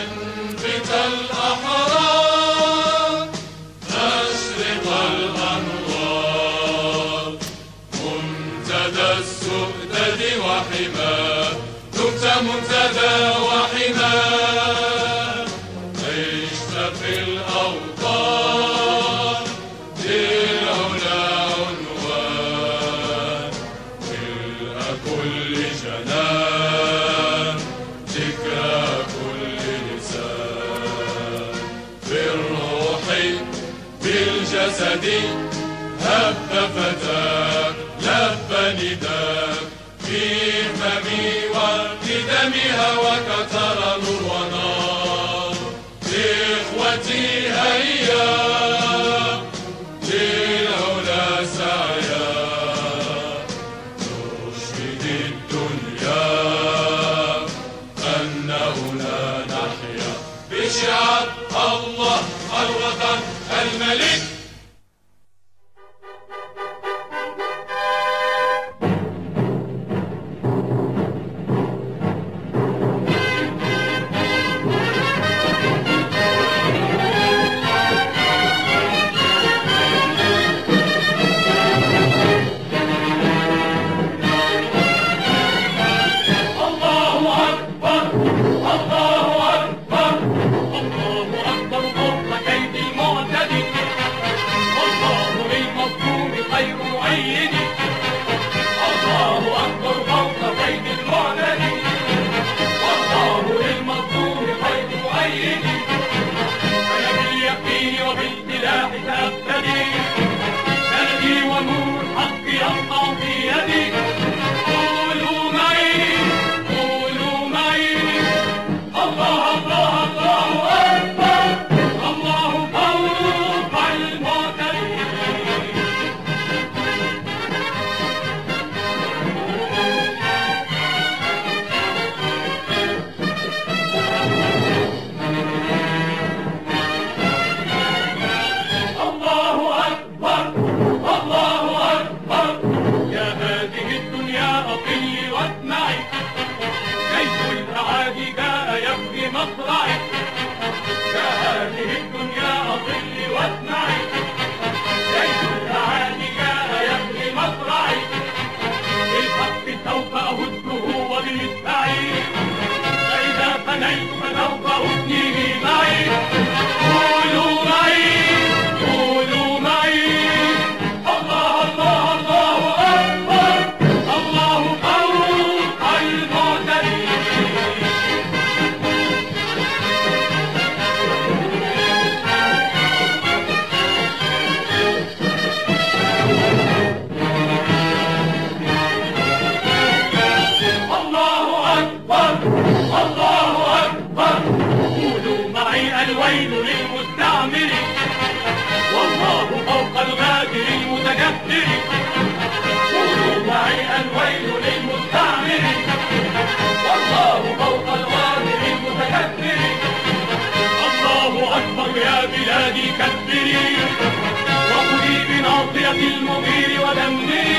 أنبت الأحرار أشرق الأنوار منتدى السؤدد وحماه دمت منتدى وحماه عشت في الأوطان للعلا عنوان ملء كل جنان ذكرى كل لسان في الروح بالجسد هب فتاك لب نداك في فمي والندم هواك ترى نور ونار إخوتي هيا للعلا سعيا نشهد الدنيا أننا نحيا بشعار الله الوطن الملك. الويل للمستعمر والله فوق الغادر المتجبر. قولوا معي الويل للمستعمر والله فوق الغادر المتجبر. الله أكبر يا بلادي كبري وخذي بناصية المغير ودمري.